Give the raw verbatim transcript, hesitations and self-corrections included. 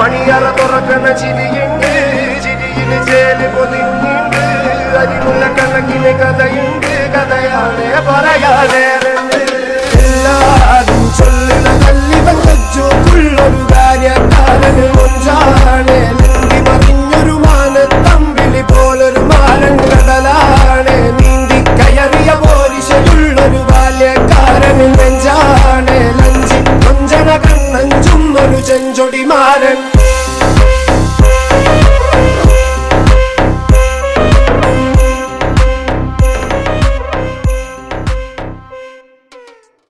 മണിയറ തുറക്കുന്ന ചിരിയുണ്ട് ചിരിയില് ചേല് പൊതിഞ്ഞുണ്ട് അരിമുല്ല കണക്കിന് കഥയുണ്ട് കഥയാണ് പറയാനേറുണ്ട് എല്ലാരും ചൊല്ലുന്ന കല്ലിവൻ കച്ചോക്കുള്ളൊരു കാര്യക്കാരന് മൊഞ്ചാണ് നീന്തി മറിഞ്ഞൊരു മാനത്തമ്പിളി പോലൊരു മാരൻ കടലാണ് നീന്തി കയറിയ പോലിശയുള്ളൊരു ബാല്യക്കാരന് നെഞ്ചാണ് ലഞ്ചി കൊഞ്ചന കണ്ണഞ്ചും ഒരു ചെഞ്ചൊടി മാരൻ